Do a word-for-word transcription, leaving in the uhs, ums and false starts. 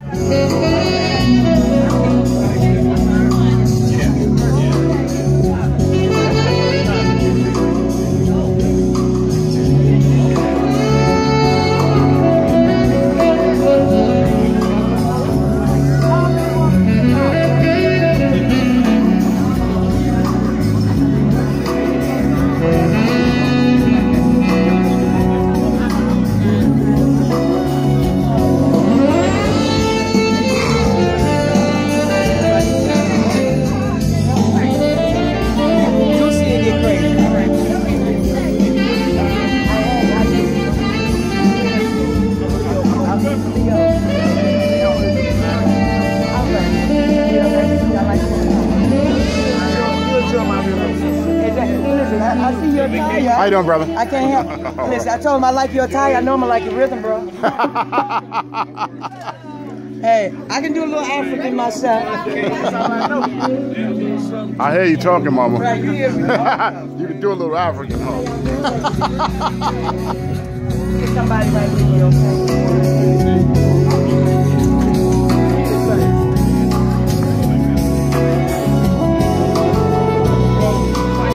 How you doing, brother? I can't help. Listen, I told him I like your attire. I know him I like your rhythm, bro. Hey, I can do a little African myself. I hear you talking, mama. Right, you hear me? You can do a little African, huh? Get somebody right with you, okay?